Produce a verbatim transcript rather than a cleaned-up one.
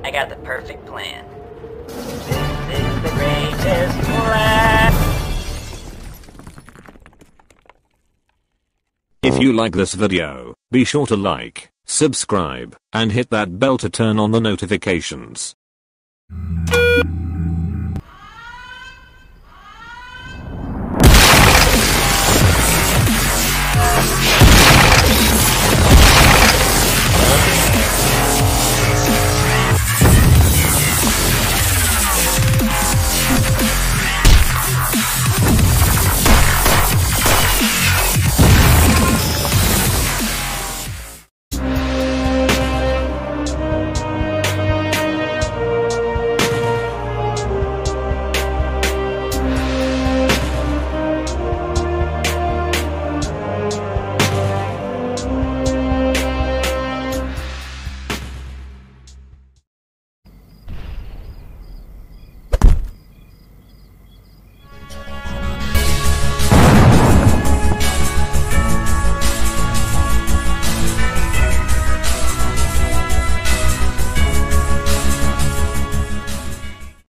I got the perfect plan. This is the greatest plan. If you like this video, be sure to like, subscribe, and hit that bell to turn on the notifications.